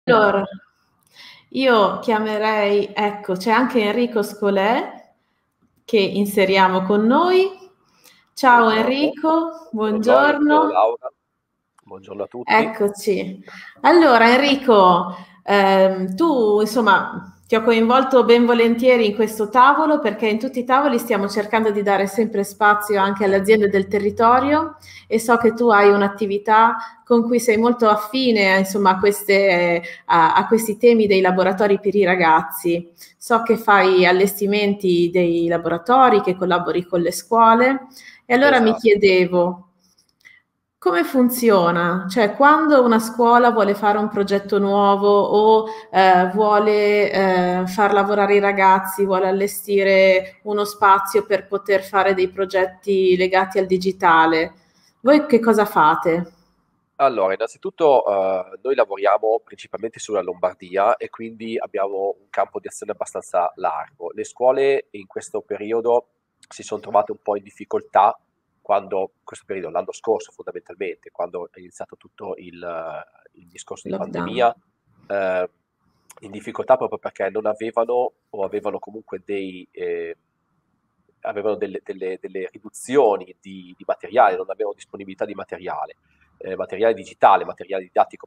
Allora, io chiamerei, ecco, c'è anche Enrico Scolè che inseriamo con noi. Ciao Buongiorno, Enrico, buongiorno, buongiorno buongiorno. Laura, buongiorno a tutti. Eccoci. Allora, Enrico, tu insomma ti ho coinvolto ben volentieri in questo tavolo perché in tutti i tavoli stiamo cercando di dare sempre spazio anche alle aziende del territorio e so che tu hai un'attività con cui sei molto affine, insomma, a questi temi dei laboratori per i ragazzi. So che fai allestimenti dei laboratori, che collabori con le scuole e allora mi Esatto. chiedevo, come funziona? Cioè, quando una scuola vuole fare un progetto nuovo o vuole far lavorare i ragazzi, vuole allestire uno spazio per poter fare dei progetti legati al digitale, voi che cosa fate? Allora, innanzitutto noi lavoriamo principalmente sulla Lombardia e quindi abbiamo un campo di azione abbastanza largo. Le scuole in questo periodo si sono trovate un po' in difficoltà quando, in questo periodo, l'anno scorso fondamentalmente, quando è iniziato tutto il discorso di Lockdown. pandemia, eh, in difficoltà proprio perché non avevano o avevano comunque avevano delle riduzioni di materiale, non avevano disponibilità di materiale, materiale digitale, materiale didattico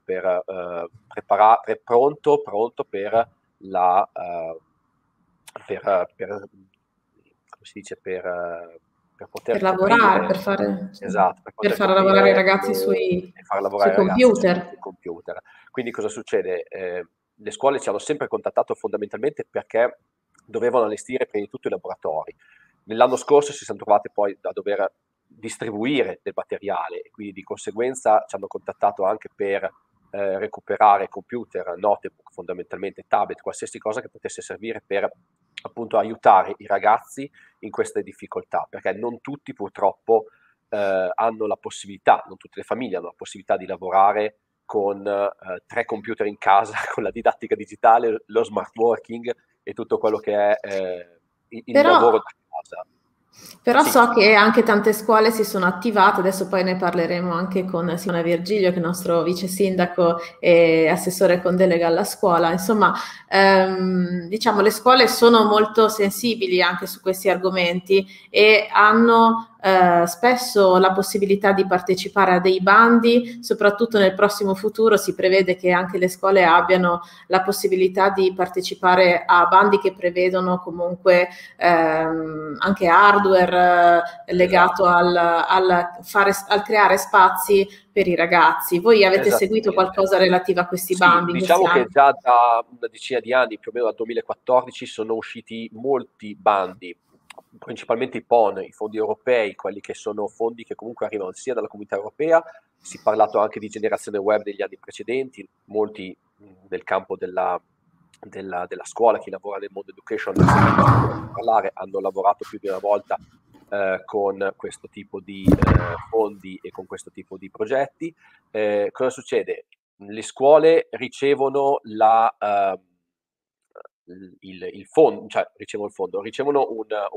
pronto come si dice, per Per poter lavorare, coprire, esatto, per per poter far lavorare i coprire ragazzi e far sui lavorare i ragazzi sui computer. computer. Quindi cosa succede? Le scuole ci hanno sempre contattato fondamentalmente perché dovevano allestire prima di tutto i laboratori. Nell'anno scorso si sono trovate poi a dover distribuire del materiale e quindi di conseguenza ci hanno contattato anche per recuperare computer, notebook, fondamentalmente tablet, qualsiasi cosa che potesse servire per appunto aiutare i ragazzi in queste difficoltà, perché non tutti purtroppo hanno la possibilità, non tutte le famiglie hanno la possibilità di lavorare con tre computer in casa, con la didattica digitale, lo smart working e tutto quello che è il Però, lavoro da casa. però Sì, so che anche tante scuole si sono attivate, adesso poi ne parleremo anche con Simona Virgilio, che è il nostro vice sindaco e assessore con delega alla scuola. Insomma, diciamo, le scuole sono molto sensibili anche su questi argomenti e hanno spesso la possibilità di partecipare a dei bandi, soprattutto nel prossimo futuro si prevede che anche le scuole abbiano la possibilità di partecipare a bandi che prevedono comunque anche hardware legato esatto, al creare spazi per i ragazzi. Voi avete seguito esattamente. qualcosa relativo a questi Sì, bandi in questi diciamo che anni? già da una decina di anni, più o meno dal 2014, sono usciti molti bandi, principalmente i PON, i fondi europei, quelli che sono fondi che comunque arrivano sia dalla comunità europea, si è parlato anche di generazione web negli anni precedenti, molti nel campo della scuola, chi lavora nel mondo education ne sente parlare, hanno lavorato più di una volta con questo tipo di fondi e con questo tipo di progetti. Cosa succede? Le scuole ricevono il fondo, cioè ricevono il fondo, ricevono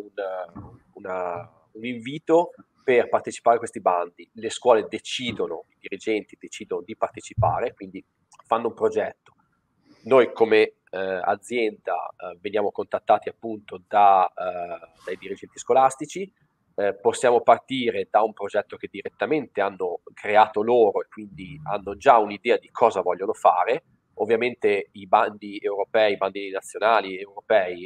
un invito per partecipare a questi bandi. Le scuole decidono, i dirigenti decidono di partecipare, quindi fanno un progetto. Noi come azienda veniamo contattati appunto dai dirigenti scolastici, possiamo partire da un progetto che direttamente hanno creato loro e quindi hanno già un'idea di cosa vogliono fare. Ovviamente i bandi europei, i bandi nazionali europei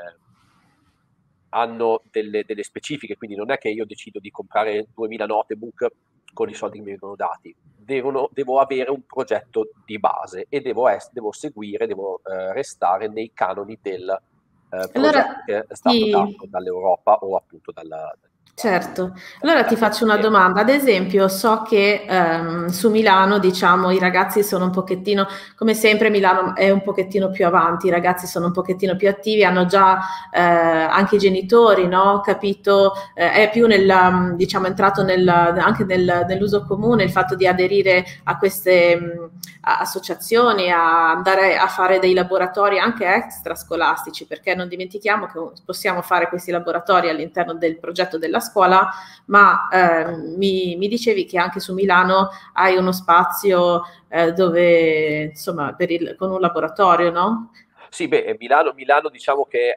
hanno delle specifiche, quindi non è che io decido di comprare 2000 notebook con i soldi che mi vengono dati. Devo avere un progetto di base e devo seguire, devo restare nei canoni del Allora progetto che è stato ti, dato dall'Europa o appunto Certo, allora ti dalle faccio una aziende. domanda. Ad esempio, so che su Milano, diciamo, i ragazzi sono un pochettino, come sempre, Milano è un pochettino più avanti, i ragazzi sono un pochettino più attivi, hanno già anche i genitori, no? Capito, è più diciamo, entrato anche nell'uso comune il fatto di aderire a queste associazioni, a andare a fare dei laboratori anche extrascolastici, perché non dimentichiamo che possiamo fare questi laboratori all'interno del progetto della scuola, ma mi dicevi che anche su Milano hai uno spazio dove, insomma, con un laboratorio, no? Sì, beh, Milano diciamo che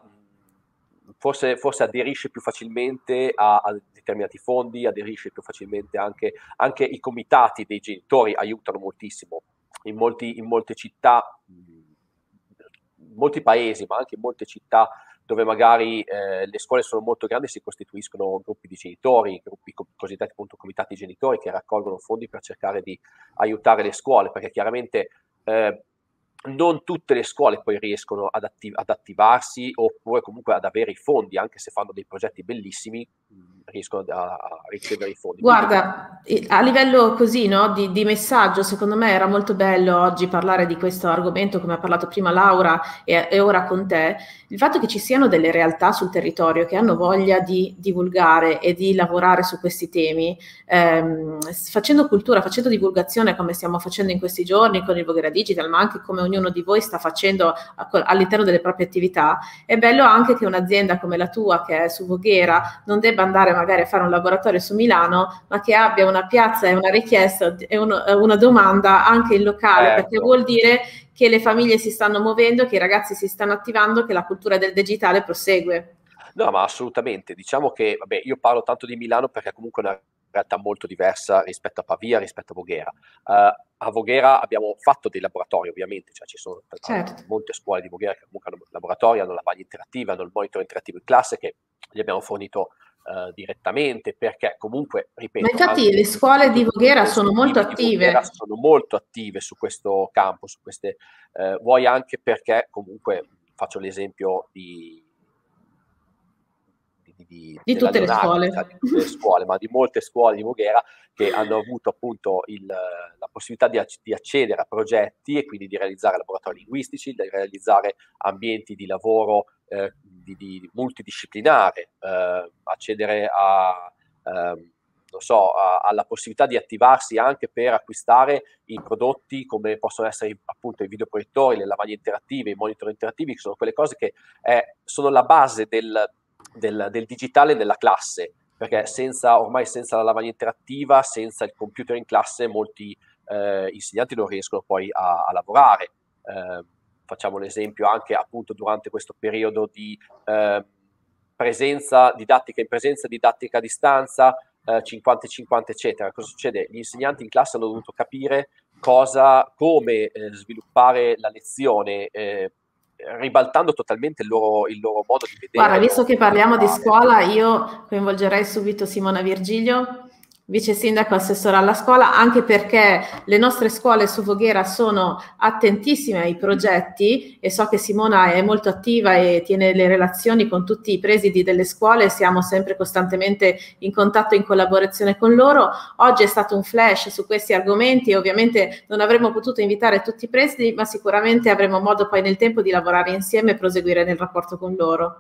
forse aderisce più facilmente a determinati fondi, aderisce più facilmente anche i comitati dei genitori aiutano moltissimo. In molte città, in molti paesi, ma anche in molte città dove magari le scuole sono molto grandi, si costituiscono gruppi di genitori, gruppi cosiddetti appunto comitati genitori che raccolgono fondi per cercare di aiutare le scuole, perché chiaramente non tutte le scuole poi riescono ad attivarsi oppure comunque ad avere i fondi, anche se fanno dei progetti bellissimi, riescono a ricevere i fondi. Quindi, Guarda, a livello così, no, di messaggio, secondo me era molto bello oggi parlare di questo argomento, come ha parlato prima Laura e ora con te, il fatto che ci siano delle realtà sul territorio che hanno voglia di divulgare e di lavorare su questi temi, facendo cultura, facendo divulgazione come stiamo facendo in questi giorni con il Voghera Digital, ma anche come ognuno di voi sta facendo all'interno delle proprie attività, è bello anche che un'azienda come la tua, che è su Voghera, non debba andare magari a fare un laboratorio su Milano, ma che abbia una piazza e una richiesta e una domanda anche in locale, perché vuol dire che le famiglie si stanno muovendo, che i ragazzi si stanno attivando, che la cultura del digitale prosegue. No, ma assolutamente. Diciamo che, vabbè, io parlo tanto di Milano perché comunque è una realtà molto diversa rispetto a Pavia, rispetto a Voghera. A Voghera abbiamo fatto dei laboratori, ovviamente, cioè ci sono molte scuole di Voghera che comunque hanno laboratori, hanno la lavagna interattiva, hanno il monitor interattivo in classe che gli abbiamo fornito direttamente, perché comunque, ripeto, ma infatti le scuole di Voghera sono molto attive. Sono molto attive su questo campo, su queste, vuoi anche perché comunque faccio l'esempio di tutte le scuole. Di tutte le scuole, ma di molte scuole di Voghera che hanno avuto appunto la possibilità di accedere a progetti e quindi di realizzare laboratori linguistici, di realizzare ambienti di lavoro di multidisciplinare, accedere non so, alla possibilità di attivarsi anche per acquistare i prodotti come possono essere appunto i videoproiettori, le lavagne interattive, i monitor interattivi, che sono quelle cose che sono la base del digitale nella classe, perché ormai senza la lavagna interattiva, senza il computer in classe, molti insegnanti non riescono poi a lavorare. Facciamo l'esempio anche appunto durante questo periodo di presenza didattica in presenza, didattica a distanza, 50-50 eccetera. Cosa succede? Gli insegnanti in classe hanno dovuto capire come sviluppare la lezione, ribaltando totalmente il loro modo di vedere. Guarda, visto che parliamo di scuola, io coinvolgerei subito Simona Virgilio, vice sindaco assessore alla scuola, anche perché le nostre scuole su Voghera sono attentissime ai progetti e so che Simona è molto attiva e tiene le relazioni con tutti i presidi delle scuole, siamo sempre costantemente in contatto e in collaborazione con loro. Oggi è stato un flash su questi argomenti e ovviamente non avremmo potuto invitare tutti i presidi, ma sicuramente avremo modo poi nel tempo di lavorare insieme e proseguire nel rapporto con loro.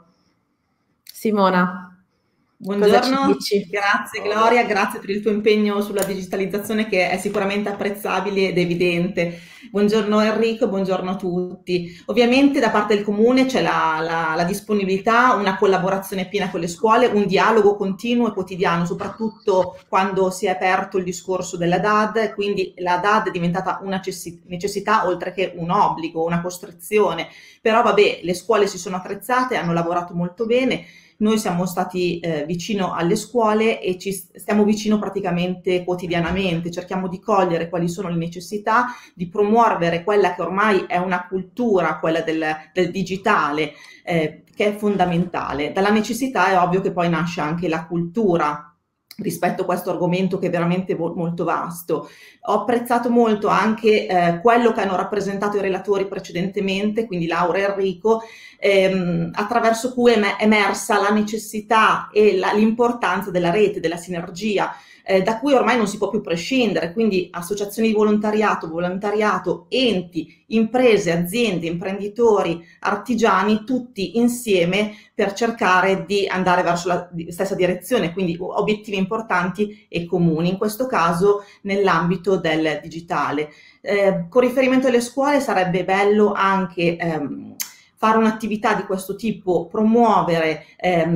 Simona. Buongiorno, grazie Gloria, grazie per il tuo impegno sulla digitalizzazione che è sicuramente apprezzabile ed evidente. Buongiorno Enrico, buongiorno a tutti. Ovviamente da parte del Comune c'è la disponibilità, una collaborazione piena con le scuole, un dialogo continuo e quotidiano, soprattutto quando si è aperto il discorso della DAD, quindi la DAD è diventata una necessità oltre che un obbligo, una costrizione. Però vabbè, le scuole si sono attrezzate, hanno lavorato molto bene. Noi siamo stati vicino alle scuole e ci stiamo vicino praticamente quotidianamente, cerchiamo di cogliere quali sono le necessità, di promuovere quella che ormai è una cultura, quella del digitale, che è fondamentale. Dalla necessità è ovvio che poi nasce anche la cultura rispetto a questo argomento che è veramente molto vasto. Ho apprezzato molto anche quello che hanno rappresentato i relatori precedentemente, quindi Laura e Enrico, attraverso cui è emersa la necessità e l'importanza della rete, della sinergia, da cui ormai non si può più prescindere, quindi associazioni di volontariato, enti, imprese, aziende, imprenditori, artigiani, tutti insieme per cercare di andare verso la stessa direzione, quindi obiettivi importanti e comuni, in questo caso nell'ambito del digitale. Con riferimento alle scuole sarebbe bello anche fare un'attività di questo tipo, promuovere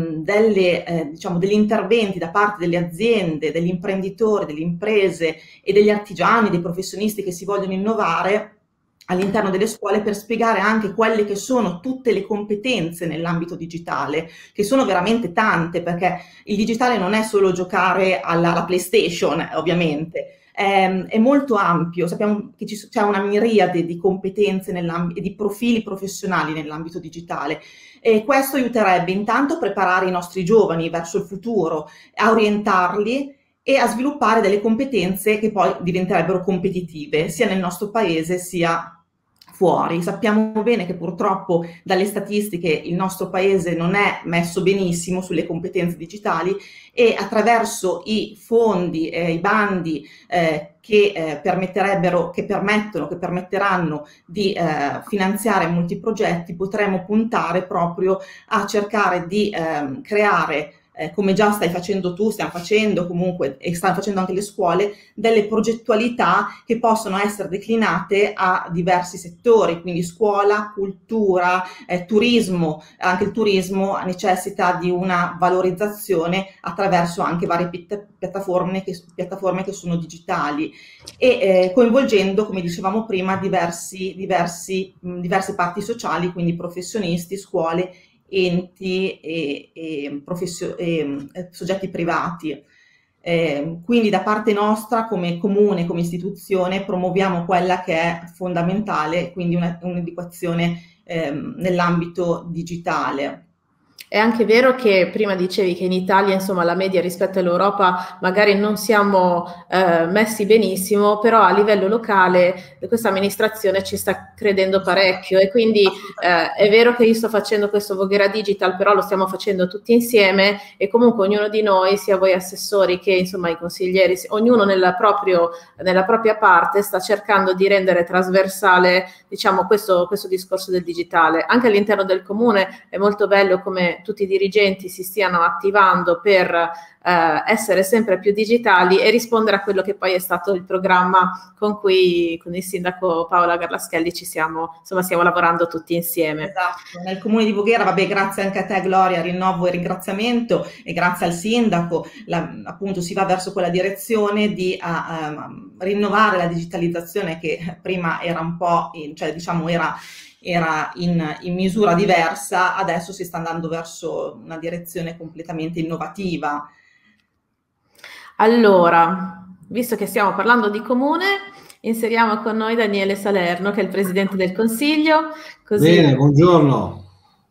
degli interventi da parte delle aziende, degli imprenditori, delle imprese e degli artigiani, dei professionisti che si vogliono innovare all'interno delle scuole, per spiegare anche quelle che sono tutte le competenze nell'ambito digitale, che sono veramente tante, perché il digitale non è solo giocare alla PlayStation, ovviamente. È molto ampio, sappiamo che c'è una miriade di competenze e di profili professionali nell'ambito digitale, e questo aiuterebbe intanto a preparare i nostri giovani verso il futuro, a orientarli e a sviluppare delle competenze che poi diventerebbero competitive sia nel nostro paese sia fuori. Sappiamo bene che purtroppo dalle statistiche il nostro paese non è messo benissimo sulle competenze digitali, e attraverso i fondi, i bandi che permetteranno di finanziare molti progetti, potremo puntare proprio a cercare di creare, come già stai facendo tu, stiamo facendo comunque e stanno facendo anche le scuole, delle progettualità che possono essere declinate a diversi settori, quindi scuola, cultura, turismo. Anche il turismo necessita di una valorizzazione attraverso anche varie piattaforme che sono digitali, e coinvolgendo, come dicevamo prima, diverse parti sociali, quindi professionisti, scuole, enti e soggetti privati. Quindi da parte nostra, come comune, come istituzione, promuoviamo quella che è fondamentale, quindi un'educazione nell'ambito digitale. È anche vero che prima dicevi che in Italia, insomma, la media rispetto all'Europa magari non siamo messi benissimo, però a livello locale questa amministrazione ci sta credendo parecchio, e quindi è vero che io sto facendo questo Voghera Digital, però lo stiamo facendo tutti insieme, e comunque ognuno di noi, sia voi assessori che insomma i consiglieri, ognuno nella propria parte sta cercando di rendere trasversale, diciamo, questo discorso del digitale. Anche all'interno del comune è molto bello come tutti i dirigenti si stiano attivando per essere sempre più digitali e rispondere a quello che poi è stato il programma con il sindaco Paola Garlaschelli stiamo lavorando tutti insieme. Esatto, nel comune di Voghera, grazie anche a te Gloria, rinnovo il ringraziamento, e grazie al sindaco, appunto si va verso quella direzione di rinnovare la digitalizzazione, che prima era un po', era in misura diversa, adesso si sta andando verso una direzione completamente innovativa. Allora, visto che stiamo parlando di comune, inseriamo con noi Daniele Salerno, che è il presidente del Consiglio. Bene, buongiorno.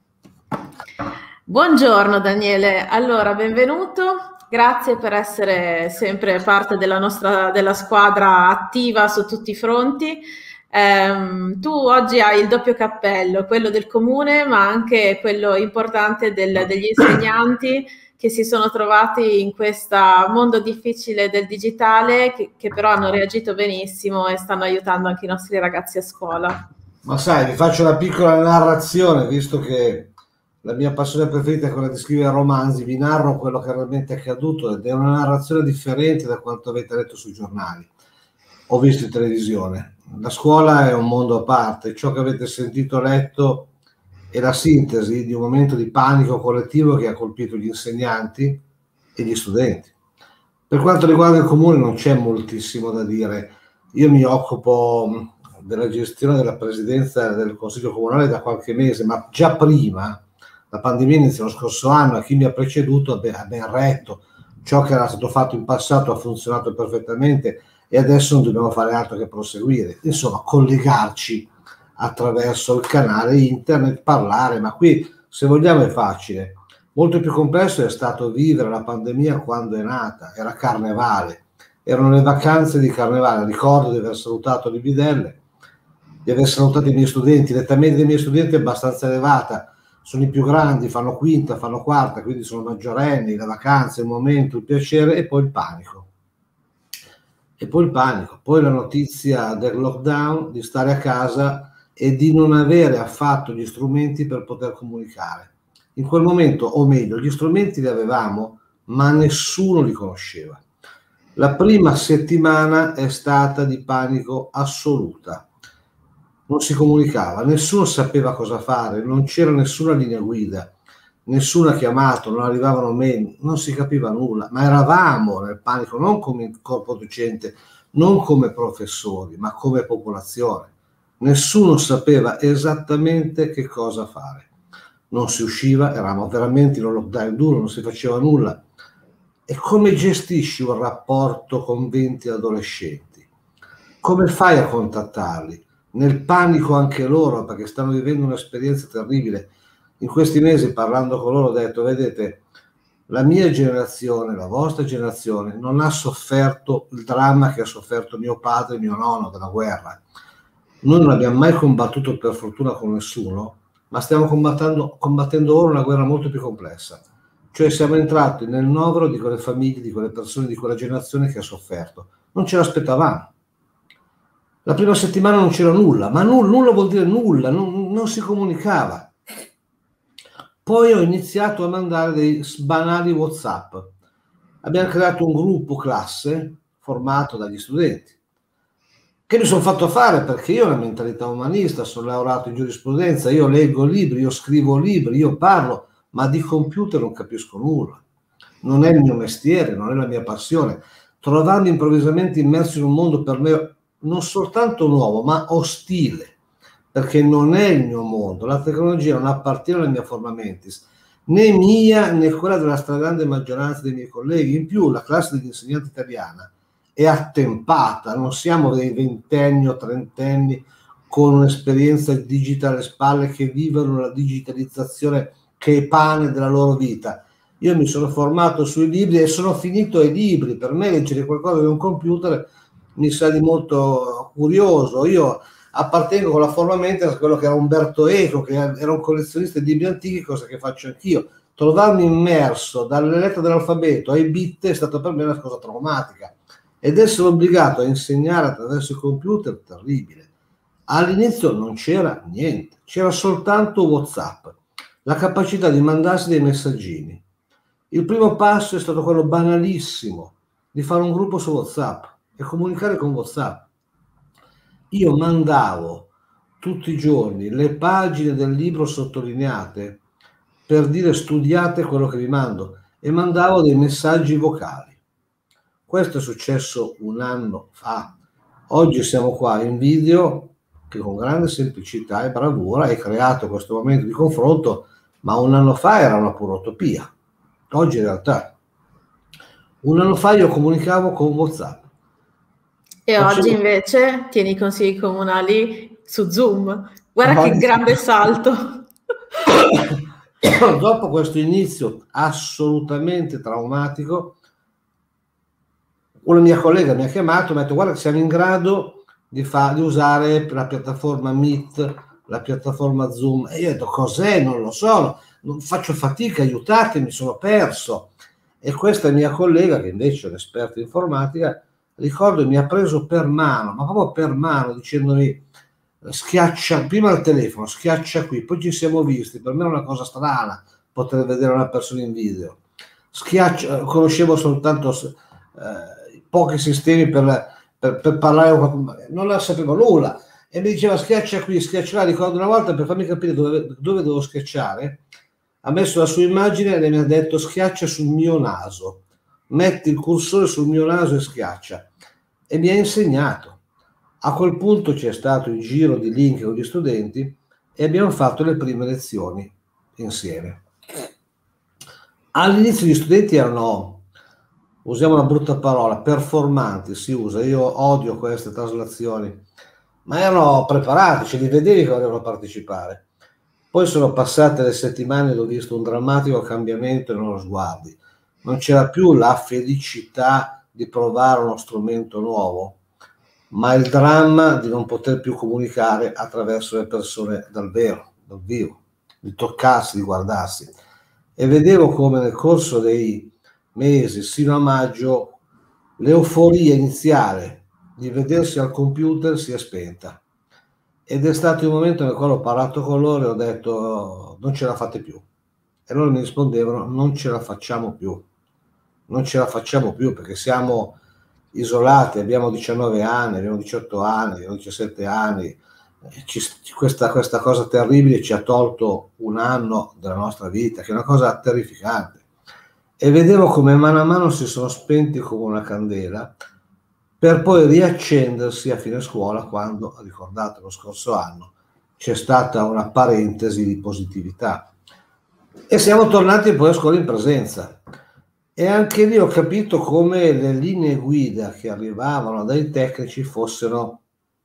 Buongiorno Daniele, allora benvenuto. Grazie per essere sempre parte della squadra attiva su tutti i fronti. Tu oggi hai il doppio cappello, quello del comune, ma anche quello importante degli insegnanti che si sono trovati in questo mondo difficile del digitale, che però hanno reagito benissimo e stanno aiutando anche i nostri ragazzi a scuola. Ma sai, vi faccio una piccola narrazione, visto che la mia passione preferita è quella di scrivere romanzi. Vi narro quello che è realmente accaduto, ed è una narrazione differente da quanto avete letto sui giornali o visto in televisione. La scuola è un mondo a parte. Ciò che avete sentito letto è la sintesi di un momento di panico collettivo che ha colpito gli insegnanti e gli studenti. Per quanto riguarda il comune non c'è moltissimo da dire. Io mi occupo della gestione della presidenza del Consiglio Comunale da qualche mese, ma già prima, la pandemia inizia lo scorso anno, e chi mi ha preceduto ha ben retto. Ciò che era stato fatto in passato ha funzionato perfettamente, e adesso non dobbiamo fare altro che proseguire. Insomma, collegarci attraverso il canale internet, parlare, ma qui, se vogliamo, è facile. Molto più complesso è stato vivere la pandemia quando è nata. Era carnevale, erano le vacanze di carnevale. Ricordo di aver salutato le bidelle, di aver salutato i miei studenti. L'età media dei miei studenti è abbastanza elevata, sono i più grandi, fanno quinta, fanno quarta, quindi sono maggiorenni. La vacanza, il momento, il piacere, e poi il panico. Poi la notizia del lockdown, di stare a casa e di non avere affatto gli strumenti per poter comunicare. In quel momento, o meglio, gli strumenti li avevamo, ma nessuno li conosceva. La prima settimana è stata di panico assoluta. non si comunicava, nessuno sapeva cosa fare, non c'era nessuna linea guida, nessuna chiamata, non arrivavano mail, non si capiva nulla, ma eravamo nel panico non come corpo docente, non come professori, ma come popolazione. Nessuno sapeva esattamente che cosa fare. Non si usciva, eravamo veramente in un lockdown duro, non si faceva nulla. E come gestisci un rapporto con 20 adolescenti? Come fai a contattarli? Nel panico anche loro, perché stanno vivendo un'esperienza terribile. In questi mesi, parlando con loro, ho detto, vedete, la mia generazione, la vostra generazione, non ha sofferto il dramma che ha sofferto mio padre e mio nonno della guerra. Noi non abbiamo mai combattuto per fortuna con nessuno, ma stiamo combattendo ora una guerra molto più complessa. Cioè siamo entrati nel novero di quelle famiglie, di quelle persone, di quella generazione che ha sofferto. Non ce l'aspettavamo. La prima settimana non c'era nulla, ma nulla vuol dire nulla, non si comunicava. Poi ho iniziato a mandare dei banali WhatsApp. Abbiamo creato un gruppo classe formato dagli studenti, che mi sono fatto fare perché io ho una mentalità umanista, sono laureato in giurisprudenza, io leggo libri, io scrivo libri, io parlo, ma di computer non capisco nulla. Non è il mio mestiere, non è la mia passione. Trovarmi improvvisamente immerso in un mondo per me non soltanto nuovo, ma ostile, perché non è il mio mondo. La tecnologia non appartiene alla mia forma mentis, né mia né quella della stragrande maggioranza dei miei colleghi. In più, la classe degli insegnanti italiana è attempata, non siamo dei ventenni o trentenni con un'esperienza digitale alle spalle che vivono la digitalizzazione che è pane della loro vita. Io mi sono formato sui libri e sono finito ai libri. Per me leggere qualcosa di un computer mi sa di molto curioso. Io appartengo con la forma mentis a quello che era Umberto Eco, che era un collezionista di libri antichi, cosa che faccio anch'io. Trovarmi immerso dalle lettere dell'alfabeto ai bit è stata per me una cosa traumatica. Ed essere obbligato a insegnare attraverso il computer, terribile. All'inizio non c'era niente, c'era soltanto WhatsApp, la capacità di mandarsi dei messaggini. Il primo passo è stato quello banalissimo di fare un gruppo su WhatsApp e comunicare con WhatsApp. Io mandavo tutti i giorni le pagine del libro sottolineate per dire studiate quello che vi mando e mandavo dei messaggi vocali. Questo è successo un anno fa. Oggi siamo qua in video che con grande semplicità e bravura hai creato questo momento di confronto, ma un anno fa era una pura utopia. Oggi in realtà. Un anno fa io comunicavo con WhatsApp. E oggi invece tieni i consigli comunali su Zoom. Guarda che grande salto. Dopo questo inizio assolutamente traumatico, una mia collega mi ha chiamato e mi ha detto guarda che siamo in grado di usare la piattaforma Meet, la piattaforma Zoom. E io ho detto cos'è? Non lo so, non faccio fatica, aiutatemi, sono perso. E questa mia collega, che invece è un'esperta in informatica, ricordo mi ha preso per mano, ma proprio per mano, dicendomi schiaccia, prima il telefono, schiaccia qui, poi ci siamo visti, per me è una cosa strana poter vedere una persona in video. Schiaccia, conoscevo soltanto pochi sistemi per parlare, non la sapevo nulla, e mi diceva schiaccia qui, schiaccia là. Ricordo una volta, per farmi capire dove devo schiacciare, ha messo la sua immagine e mi ha detto schiaccia sul mio naso, metti il cursore sul mio naso e schiaccia, e mi ha insegnato. A quel punto c'è stato il giro di link con gli studenti e abbiamo fatto le prime lezioni insieme. All'inizio gli studenti erano, usiamo una brutta parola, performanti, si usa, io odio queste traslazioni, ma erano preparati, ce li vedevi che volevano partecipare. Poi sono passate le settimane ed ho visto un drammatico cambiamento nei loro sguardi. Non c'era più la felicità di provare uno strumento nuovo, ma il dramma di non poter più comunicare attraverso le persone dal vivo, di toccarsi, di guardarsi. E vedevo come nel corso dei mesi, sino a maggio, l'euforia iniziale di vedersi al computer si è spenta. Ed è stato il momento nel quale ho parlato con loro e ho detto non ce la fate più. E loro mi rispondevano non ce la facciamo più. Non ce la facciamo più perché siamo isolati, abbiamo 19 anni, abbiamo 18 anni, abbiamo 17 anni, questa cosa terribile ci ha tolto un anno della nostra vita, che è una cosa terrificante. E vedevo come mano a mano si sono spenti come una candela, per poi riaccendersi a fine scuola, quando, ricordate, lo scorso anno c'è stata una parentesi di positività e siamo tornati poi a scuola in presenza. E anche lì ho capito come le linee guida che arrivavano dai tecnici fossero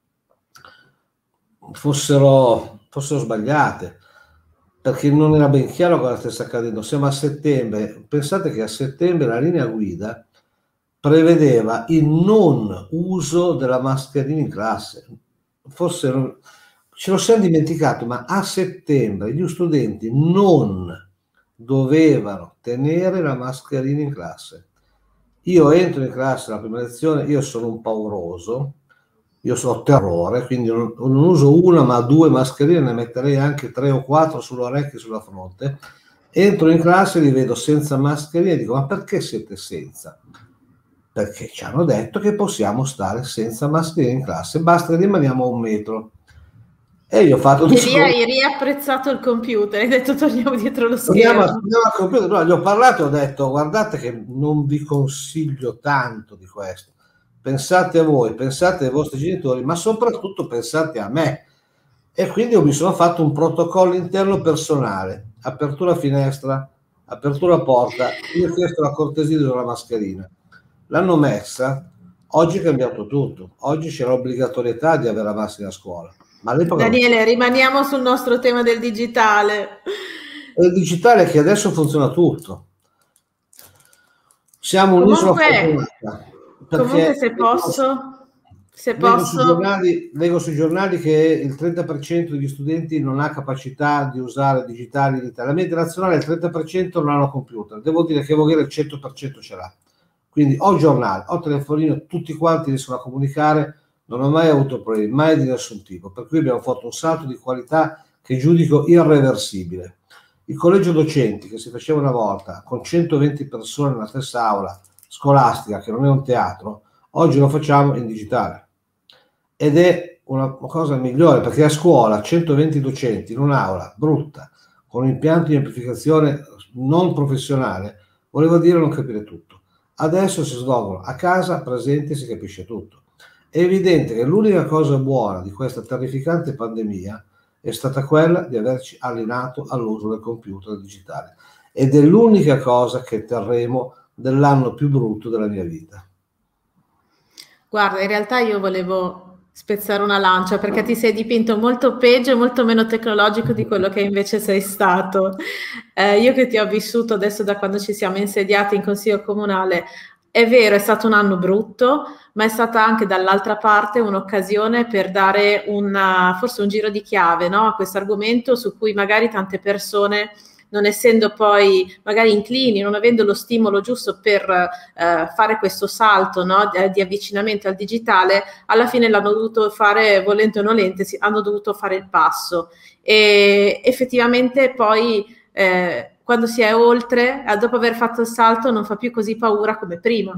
sbagliate, perché non era ben chiaro cosa stesse accadendo. Siamo a settembre, pensate che a settembre la linea guida prevedeva il non uso della mascherina in classe. Forse ce lo siamo dimenticato, ma a settembre gli studenti non dovevano tenere la mascherina in classe. Io entro in classe la prima lezione, io sono un pauroso, io so terrore, quindi non uso una ma due mascherine, ne metterei anche 3 o 4 sulle orecchie e sulla fronte. Entro in classe e li vedo senza mascherine e dico: ma perché siete senza? Perché ci hanno detto che possiamo stare senza mascherine in classe, basta che rimaniamo a 1 metro. E io ho fatto e lì hai riapprezzato il computer, hai detto torniamo dietro lo schermo. Torniamo al computer. No, gli ho parlato, ho detto: guardate che non vi consiglio tanto di questo. Pensate a voi, pensate ai vostri genitori, ma soprattutto pensate a me. E quindi mi sono fatto un protocollo interno personale: apertura finestra, apertura porta. Io ho chiesto la cortesia di usare la mascherina, l'hanno messa. Oggi è cambiato tutto, oggi c'è l'obbligatorietà di avere la mascherina a scuola. Ma Daniele, rimaniamo sul nostro tema del digitale. È il digitale che adesso funziona tutto. Siamo un'isola fortunata. Comunque se posso... Leggo sui giornali che il 30% degli studenti non ha capacità di usare digitali in Italia. La media nazionale il 30% non hanno computer. Devo dire che Voghera il 100% ce l'ha. Quindi ho giornale, ho telefonino, tutti quanti riescono a comunicare, non ho mai avuto problemi, mai di nessun tipo. Per cui abbiamo fatto un salto di qualità che giudico irreversibile. Il collegio docenti che si faceva una volta con 120 persone nella stessa aula scolastica, che non è un teatro, oggi lo facciamo in digitale. Ed è una cosa migliore, perché a scuola 120 docenti in un'aula brutta, con un impianto di amplificazione non professionale, voleva dire non capire tutto. Adesso si svolgono a casa, presenti, si capisce tutto. È evidente che l'unica cosa buona di questa terrificante pandemia è stata quella di averci alienato all'uso del computer digitale. Ed è l'unica cosa che terremo dell'anno più brutto della mia vita. Guarda, in realtà io volevo spezzare una lancia, perché ti sei dipinto molto peggio e molto meno tecnologico di quello che invece sei stato. Io che ti ho vissuto adesso da quando ci siamo insediati in Consiglio Comunale, è vero, è stato un anno brutto, ma è stata anche dall'altra parte un'occasione per dare forse un giro di chiave, no, a questo argomento su cui magari tante persone, non essendo poi magari inclini, non avendo lo stimolo giusto per fare questo salto, no, di avvicinamento al digitale, alla fine l'hanno dovuto fare, volente o nolente, hanno dovuto fare il passo. E effettivamente poi quando si è oltre, dopo aver fatto il salto, non fa più così paura come prima.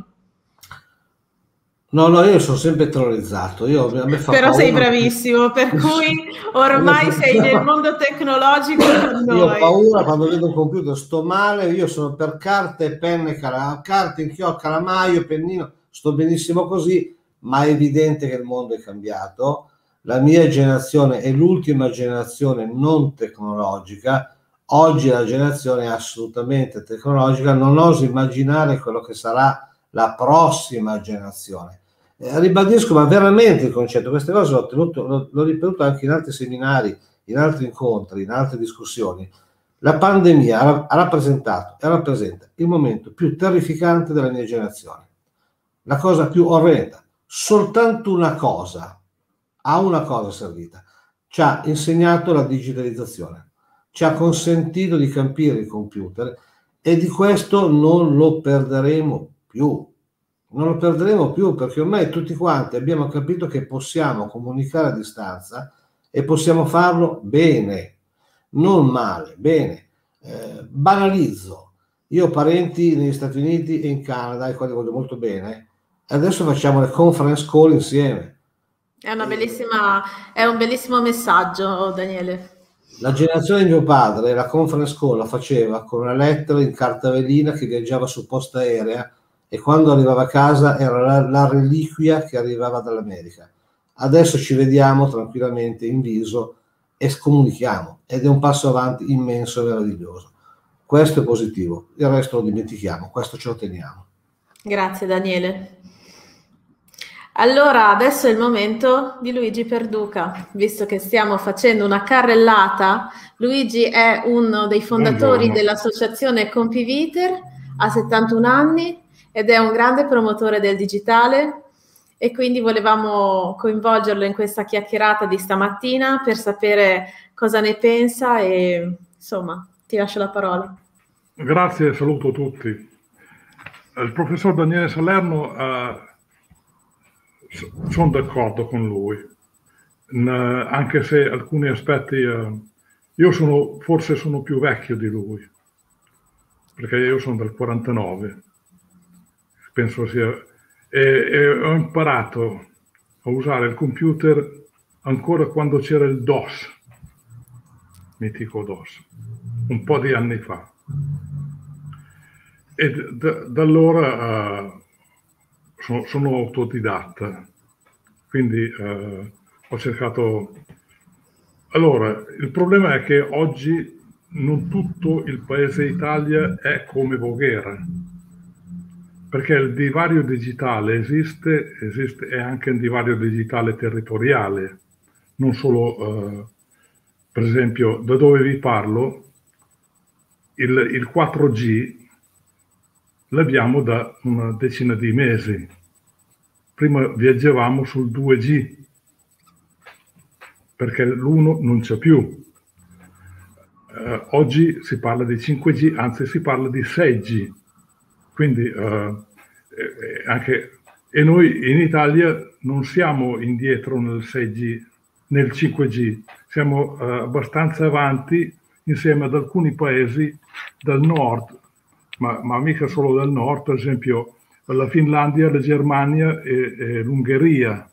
No, io sono sempre terrorizzato. A me fa Però paura. sei bravissimo, per cui ormai sei nel mondo tecnologico con noi. Io ho paura quando vedo un computer, sto male, io sono per carte, penne, carte, inchiostro, calamaio, pennino, sto benissimo così, ma è evidente che il mondo è cambiato. La mia generazione è l'ultima generazione non tecnologica, oggi la generazione è assolutamente tecnologica, non oso immaginare quello che sarà la prossima generazione. Ribadisco, ma veramente il concetto, queste cose l'ho ripetuto anche in altri seminari, in altri incontri, in altre discussioni. La pandemia ha rappresentato e rappresenta il momento più terrificante della mia generazione, la cosa più orrenda. Soltanto una cosa servita: ci ha insegnato la digitalizzazione, ci ha consentito di capire il computer, e di questo non lo perderemo più. Non lo perderemo più, perché ormai tutti quanti abbiamo capito che possiamo comunicare a distanza e possiamo farlo bene, non male, bene. Banalizzo. Io ho parenti negli Stati Uniti e in Canada, ai quali voglio molto bene, e adesso facciamo le conference call insieme. È un bellissimo messaggio, Daniele. La generazione di mio padre la conference call la faceva con una lettera in carta velina che viaggiava su posta aerea, e quando arrivava a casa era la reliquia che arrivava dall'America. Adesso ci vediamo tranquillamente in viso e comunichiamo, ed è un passo avanti immenso e meraviglioso. Questo è positivo, il resto lo dimentichiamo, questo ce lo teniamo. Grazie Daniele. Allora, adesso è il momento di Luigi Perduca, visto che stiamo facendo una carrellata. Luigi è uno dei fondatori dell'associazione Compiviter, ha 71 anni ed è un grande promotore del digitale, e quindi volevamo coinvolgerlo in questa chiacchierata di stamattina per sapere cosa ne pensa e insomma, ti lascio la parola. Grazie e saluto tutti. Il professor Daniele Salerno, sono d'accordo con lui, anche se alcuni aspetti, io forse sono più vecchio di lui, perché io sono del 49, penso sia, e ho imparato a usare il computer ancora quando c'era il DOS, mitico DOS, un po' di anni fa. E da allora sono autodidatta, quindi ho cercato. Allora, il problema è che oggi non tutto il paese Italia è come Voghera, perché il divario digitale esiste e anche il divario digitale territoriale, non solo, per esempio, da dove vi parlo, il 4G l'abbiamo da una decina di mesi. Prima viaggiavamo sul 2G, perché l'1 non c'è più. Oggi si parla di 5G, anzi si parla di 6G. Quindi e noi in Italia non siamo indietro nel 6G, nel 5G, siamo abbastanza avanti insieme ad alcuni paesi del nord, ma mica solo del nord, per esempio la Finlandia, la Germania e l'Ungheria.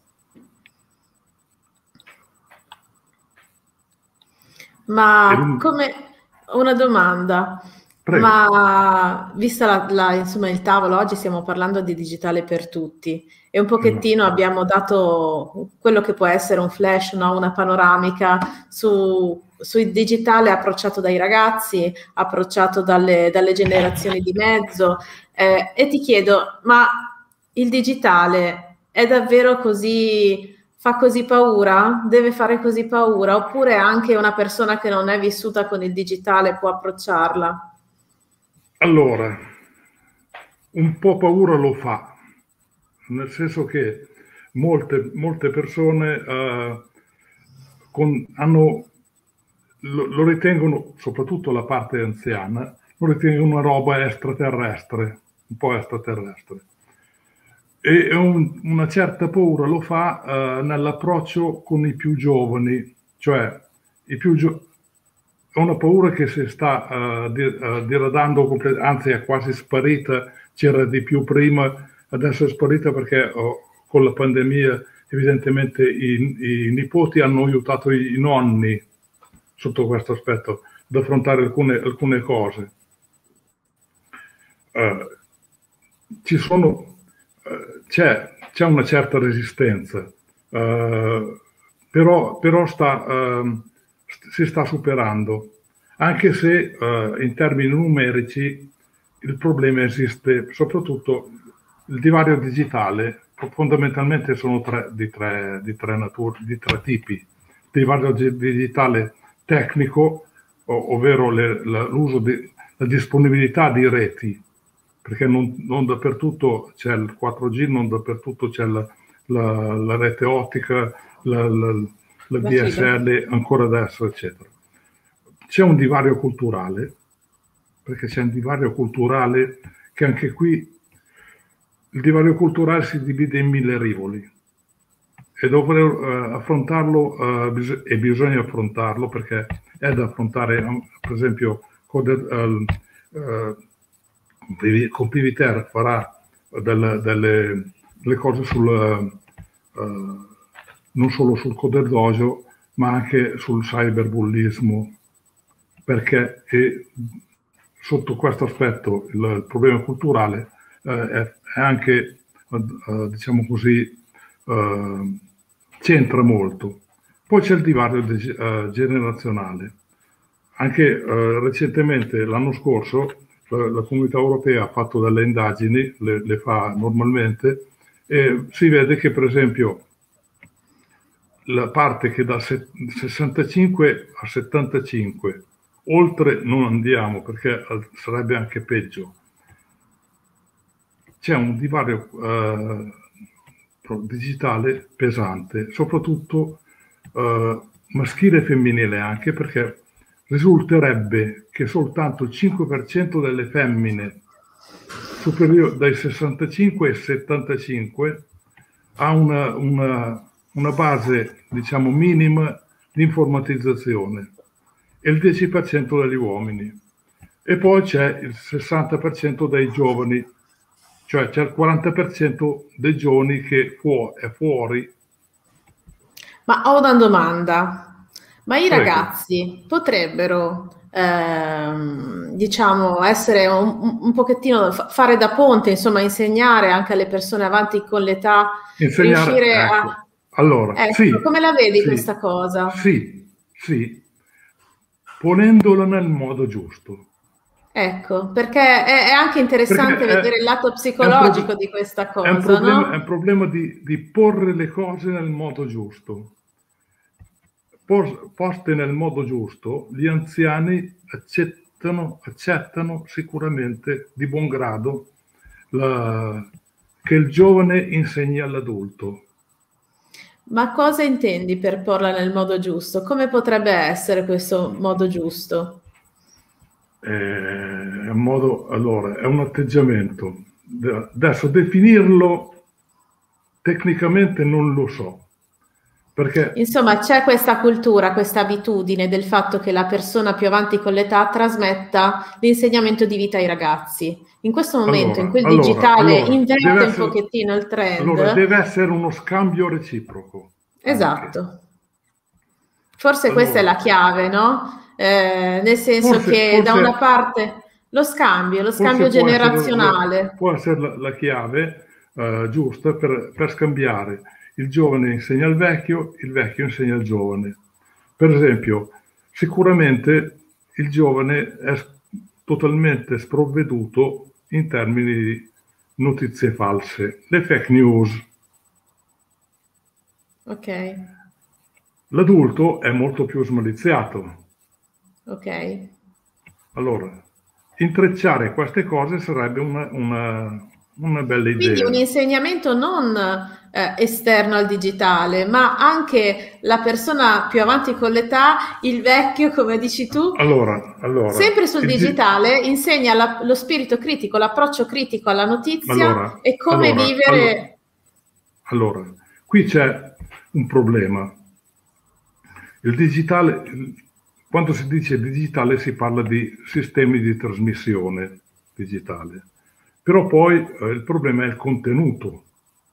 Ma come una domanda, Prego. Ma vista insomma, il tavolo, oggi stiamo parlando di digitale per tutti e un pochettino abbiamo dato quello che può essere un flash, no? Una panoramica sul digitale approcciato dai ragazzi, approcciato dalle generazioni di mezzo, e ti chiedo, ma il digitale è davvero così, fa così paura? Deve fare così paura? Oppure anche una persona che non è vissuta con il digitale può approcciarla? Allora, un po' paura lo fa, nel senso che molte persone lo ritengono, soprattutto la parte anziana, lo ritengono una roba extraterrestre, un po' extraterrestre. E una certa paura lo fa nell'approccio con i più giovani, cioè è una paura che si sta diradando, anzi è quasi sparita, c'era di più prima, adesso è sparita perché con la pandemia evidentemente i nipoti hanno aiutato i nonni sotto questo aspetto ad affrontare alcune cose. C'è una certa resistenza, però si sta superando, anche se in termini numerici il problema esiste, soprattutto il divario digitale, fondamentalmente sono di tre tipi. Il divario digitale tecnico, ovvero l'uso la disponibilità di reti, perché non dappertutto c'è il 4G, non dappertutto c'è la rete ottica, la DSL ancora adesso, eccetera. C'è un divario culturale, perché c'è un divario culturale che anche qui il divario culturale si divide in 1000 rivoli e affrontarlo e bisogna affrontarlo, perché è da affrontare, per esempio con Piviter farà delle cose non solo sul Coder Dojo, ma anche sul cyberbullismo, perché sotto questo aspetto il problema culturale è anche, diciamo così, c'entra molto. Poi c'è il divario generazionale. Anche recentemente, l'anno scorso, la Comunità Europea ha fatto delle indagini, le fa normalmente, e si vede che, per esempio, la parte che da 65 a 75, oltre non andiamo perché sarebbe anche peggio, c'è un divario digitale pesante, soprattutto maschile e femminile, anche perché risulterebbe che soltanto il 5% delle femmine superiori dai 65 ai 75 ha una base, diciamo, minima di informatizzazione, e il 10% degli uomini. E poi c'è il 60% dei giovani, cioè c'è il 40% dei giovani che è fuori. Ma ho una domanda. Ma i ragazzi potrebbero, diciamo, essere un pochettino, fare da ponte, insomma, insegnare anche alle persone avanti con l'età, riuscire a... Allora, sì, come la vedi questa cosa? Sì, ponendola nel modo giusto. Ecco, perché è anche interessante vedere il lato psicologico di questa cosa, no? È un problema di porre le cose nel modo giusto. Poste nel modo giusto, gli anziani accettano sicuramente di buon grado che il giovane insegni all'adulto. Ma cosa intendi per porla nel modo giusto? Come potrebbe essere questo modo giusto? Allora, è un atteggiamento. Adesso definirlo tecnicamente non lo so. Perché, insomma, c'è questa cultura, questa abitudine del fatto che la persona più avanti con l'età trasmetta l'insegnamento di vita ai ragazzi. In questo momento in cui il digitale inverte un pochettino il trend. Allora, deve essere uno scambio reciproco. Esatto. Anche. Forse questa è la chiave, no? Nel senso che da una parte lo scambio generazionale. Può essere la chiave giusta per scambiare. Il giovane insegna al vecchio, il vecchio insegna al giovane. Per esempio, sicuramente il giovane è totalmente sprovveduto in termini di notizie false, le fake news. Ok. L'adulto è molto più smaliziato. Ok. Allora, intrecciare queste cose sarebbe una bella idea. Quindi un insegnamento non esterno al digitale, ma anche la persona più avanti con l'età, il vecchio, come dici tu, allora sempre sul digitale, insegna lo spirito critico, l'approccio critico alla notizia e come vivere. Allora, qui c'è un problema. Il digitale, quando si dice digitale si parla di sistemi di trasmissione digitale, però poi il problema è il contenuto.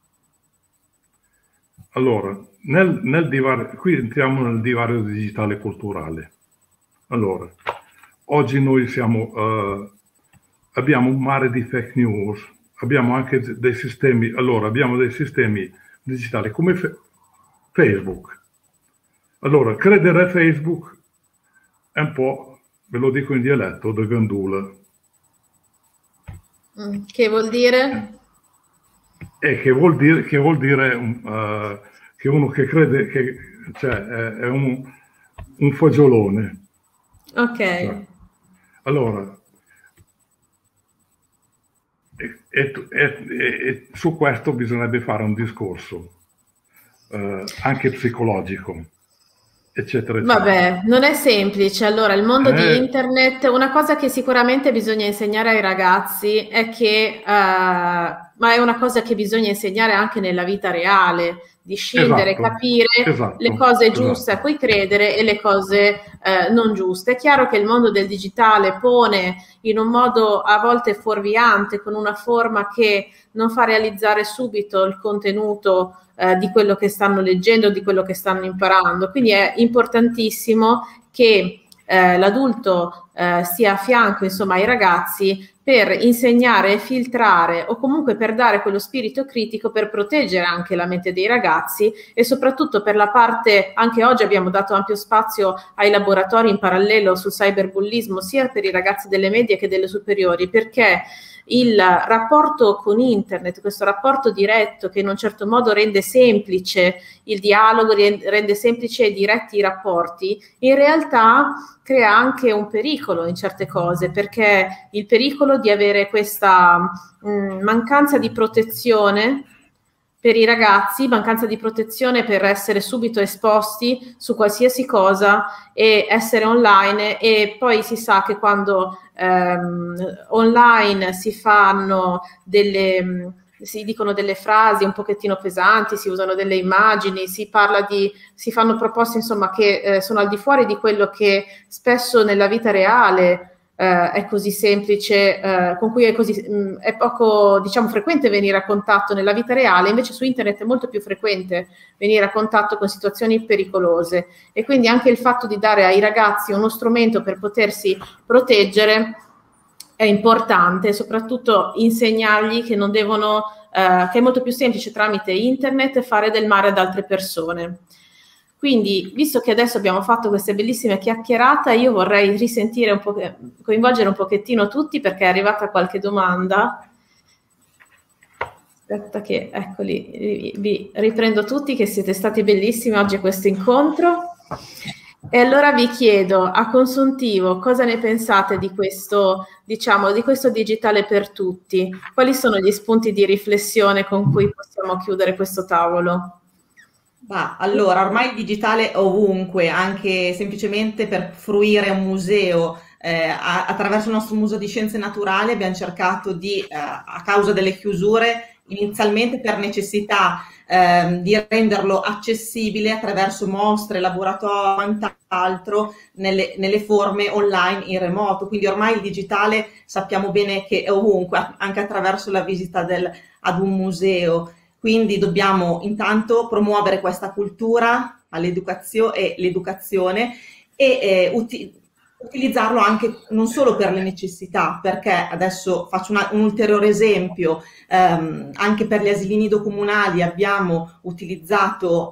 Allora, nel divario, qui entriamo nel divario digitale culturale. Allora, oggi noi abbiamo un mare di fake news, abbiamo anche dei sistemi, abbiamo dei sistemi digitali come Facebook. Allora, credere a Facebook è un po', ve lo dico in dialetto, da gandula. Che vuol dire? Che vuol dire che uno che crede che è un fagiolone. Ok. Allora, e su questo bisognerebbe fare un discorso anche psicologico, eccetera, eccetera. Vabbè, non è semplice. Allora, il mondo di internet, una cosa che sicuramente bisogna insegnare ai ragazzi è che, ma è una cosa che bisogna insegnare anche nella vita reale, di scindere, capire le cose giuste a cui credere e le cose non giuste. È chiaro che il mondo del digitale pone in un modo a volte fuorviante, con una forma che non fa realizzare subito il contenuto di quello che stanno leggendo, di quello che stanno imparando. Quindi è importantissimo che l'adulto sia a fianco, insomma, ai ragazzi per insegnare e filtrare, o comunque per dare quello spirito critico, per proteggere anche la mente dei ragazzi, e soprattutto per la parte, anche oggi abbiamo dato ampio spazio ai laboratori in parallelo sul cyberbullismo, sia per i ragazzi delle medie che delle superiori, perché il rapporto con internet, questo rapporto diretto che in un certo modo rende semplice il dialogo, rende semplice e diretti i rapporti, in realtà crea anche un pericolo in certe cose, perché il pericolo di avere questa mancanza di protezione per i ragazzi, mancanza di protezione per essere subito esposti su qualsiasi cosa e essere online, e poi si sa che quando online si fanno si dicono delle frasi un pochettino pesanti, si usano delle immagini, si fanno proposte, insomma, che sono al di fuori di quello che spesso nella vita reale è così semplice, con cui è poco, diciamo, frequente venire a contatto nella vita reale. Invece su internet è molto più frequente venire a contatto con situazioni pericolose, e quindi anche il fatto di dare ai ragazzi uno strumento per potersi proteggere è importante, soprattutto insegnargli che non devono, che è molto più semplice tramite internet fare del male ad altre persone. Quindi, visto che adesso abbiamo fatto questa bellissima chiacchierata, io vorrei risentire un po', coinvolgere un pochettino tutti, perché è arrivata qualche domanda. Aspetta che, eccoli, vi riprendo tutti, che siete stati bellissimi oggi a questo incontro. E allora vi chiedo, a consuntivo, cosa ne pensate di questo, diciamo, di questo digitale per tutti? Quali sono gli spunti di riflessione con cui possiamo chiudere questo tavolo? Allora, ormai il digitale è ovunque, anche semplicemente per fruire un museo. Attraverso il nostro Museo di Scienze Naturali abbiamo cercato di, a causa delle chiusure, inizialmente per necessità, di renderlo accessibile attraverso mostre, laboratori e quant'altro nelle forme online in remoto. Quindi ormai il digitale sappiamo bene che è ovunque, anche attraverso la visita ad un museo. Quindi dobbiamo intanto promuovere questa cultura l'educazione e utilizzarlo anche non solo per le necessità, perché adesso faccio un ulteriore esempio, anche per gli asili nido comunali abbiamo utilizzato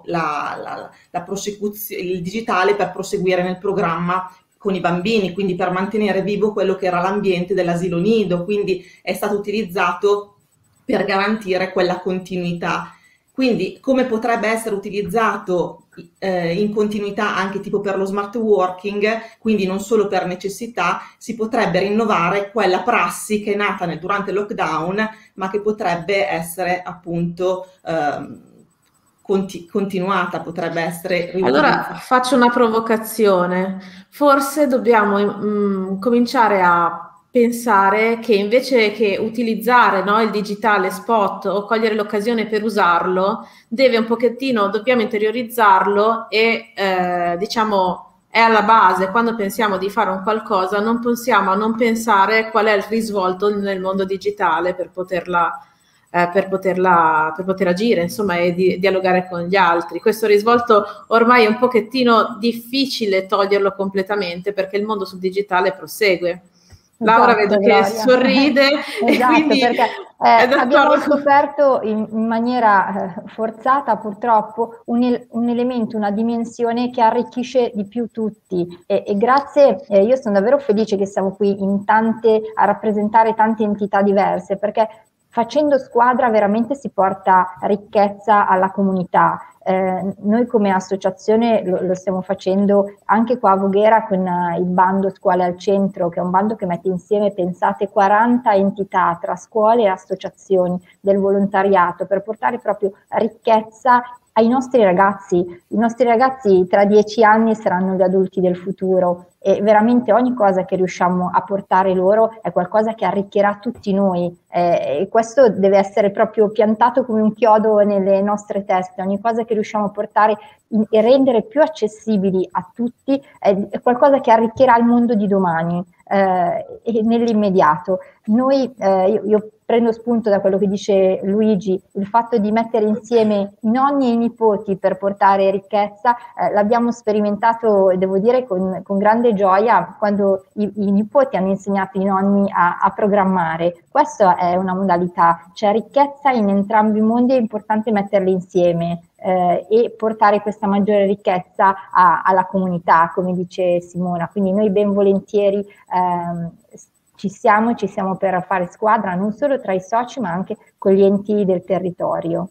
il digitale per proseguire nel programma con i bambini, quindi per mantenere vivo quello che era l'ambiente dell'asilo nido, quindi è stato utilizzato per garantire quella continuità. Quindi come potrebbe essere utilizzato in continuità anche tipo per lo smart working, quindi non solo per necessità, si potrebbe rinnovare quella prassi che è nata durante il lockdown, ma che potrebbe essere appunto continuata, potrebbe essere riutilizzata. Allora faccio una provocazione, forse dobbiamo cominciare a pensare che invece che utilizzare, no, il digitale spot o cogliere l'occasione per usarlo, dobbiamo interiorizzarlo e diciamo è alla base. Quando pensiamo di fare un qualcosa non possiamo non pensare qual è il risvolto nel mondo digitale per poter agire, insomma, e dialogare con gli altri. Questo risvolto ormai è un pochettino difficile toglierlo completamente, perché il mondo sul digitale prosegue. Laura, vedo che sorride. Esatto, quindi perché abbiamo scoperto in maniera forzata purtroppo un elemento, una dimensione che arricchisce di più tutti, e grazie, io sono davvero felice che siamo qui in tante a rappresentare tante entità diverse, perché facendo squadra veramente si porta ricchezza alla comunità. Noi come associazione lo stiamo facendo anche qua a Voghera con il bando Scuole al Centro, che è un bando che mette insieme, pensate, 40 entità tra scuole e associazioni del volontariato per portare proprio ricchezza ai nostri ragazzi. I nostri ragazzi tra 10 anni saranno gli adulti del futuro, e veramente ogni cosa che riusciamo a portare loro è qualcosa che arricchirà tutti noi, e questo deve essere proprio piantato come un chiodo nelle nostre teste. Ogni cosa che riusciamo a portare e rendere più accessibili a tutti è qualcosa che arricchirà il mondo di domani. e nell'immediato. Noi, io prendo spunto da quello che dice Luigi, il fatto di mettere insieme i nonni e i nipoti per portare ricchezza, l'abbiamo sperimentato, devo dire, con grande gioia quando i nipoti hanno insegnato i nonni a programmare. Questa è una modalità, c'è ricchezza in entrambi i mondi, è importante metterli insieme. E portare questa maggiore ricchezza alla comunità, come dice Simona. Quindi noi ben volentieri ci siamo per fare squadra non solo tra i soci ma anche con gli enti del territorio.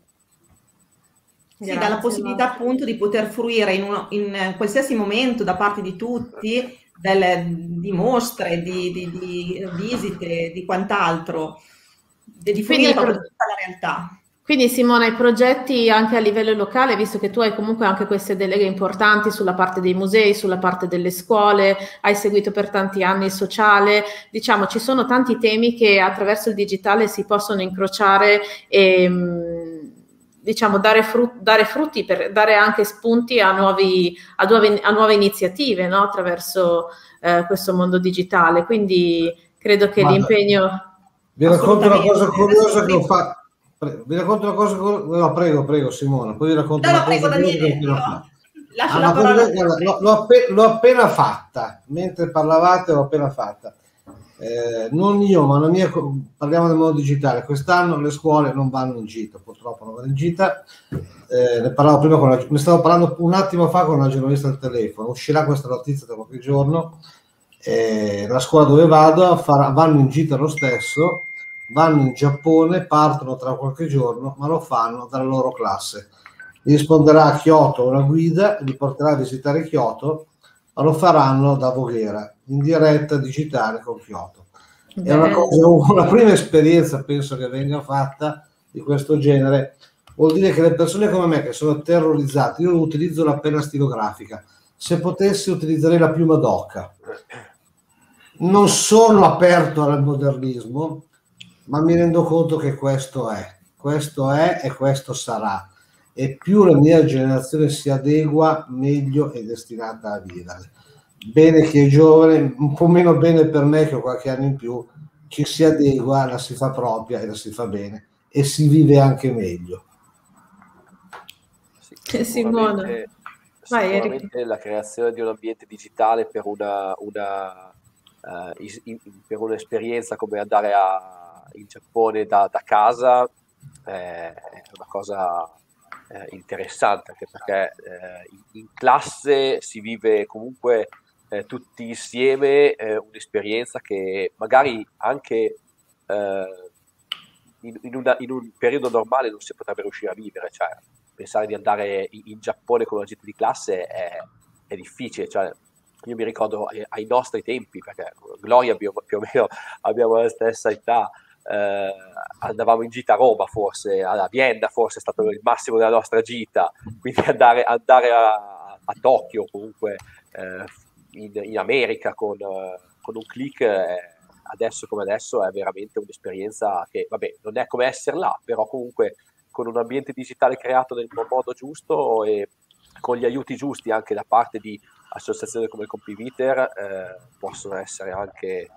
Sì, dà la possibilità appunto di poter fruire in qualsiasi momento da parte di tutti di mostre, di visite, di quant'altro, di fruire proprio tutta la realtà. Quindi Simona, i progetti anche a livello locale, visto che tu hai comunque anche queste deleghe importanti sulla parte dei musei, sulla parte delle scuole, hai seguito per tanti anni il sociale, diciamo ci sono tanti temi che attraverso il digitale si possono incrociare e diciamo dare frutti, per dare anche spunti a nuove iniziative, no? Attraverso questo mondo digitale. Quindi credo che l'impegno... Vi racconto una cosa curiosa che ho fatto. Vi racconto una cosa, no, prego Simona, poi vi racconto una cosa Daniele, lascio la parola. L'ho appena fatta, mentre parlavate l'ho appena fatta. Non io, ma parliamo del mondo digitale. Quest'anno le scuole non vanno in gita, purtroppo non vanno in gita. Ne parlavo prima ne stavo parlando un attimo fa con una giornalista al telefono, uscirà questa notizia tra qualche giorno. La scuola dove vado vanno in gita lo stesso. Vanno in Giappone, partono tra qualche giorno, ma lo fanno dalla loro classe. Gli risponderà a Kyoto una guida, li porterà a visitare Kyoto, ma lo faranno da Voghera, in diretta digitale con Kyoto. È una prima esperienza, penso che venga fatta di questo genere. Vuol dire che le persone come me, che sono terrorizzate, io utilizzo la penna stilografica, se potessi utilizzerei la piuma d'oca. Non sono aperto al modernismo, ma mi rendo conto che questo è e questo sarà, e più la mia generazione si adegua meglio è destinata a vivere. Bene che è giovane, un po' meno bene per me che ho qualche anno in più, ci si adegua, la si fa propria e la si fa bene e si vive anche meglio. Sì, sicuramente la creazione di un ambiente digitale per per un'esperienza come andare in Giappone da casa è una cosa interessante, anche perché in classe si vive comunque tutti insieme un'esperienza che magari anche in un periodo normale non si potrebbe riuscire a vivere, cioè pensare di andare in Giappone con una gente di classe è difficile, cioè io mi ricordo ai nostri tempi, perché Gloria più o meno abbiamo la stessa età, andavamo in gita a Roma, forse a Vienna, forse è stato il massimo della nostra gita, quindi andare a Tokyo, comunque in America con un click, adesso come adesso è veramente un'esperienza che, vabbè, non è come essere là, però comunque con un ambiente digitale creato nel modo giusto e con gli aiuti giusti anche da parte di associazioni come Compiviter, possono essere anche